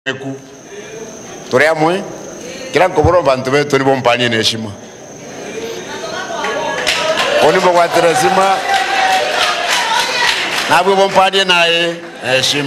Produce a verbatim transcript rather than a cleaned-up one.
eku turi amwe kila nkoboro bantu betu ni bompanie neshima oni bo kwatira sima nabwo bompanie naye heshima.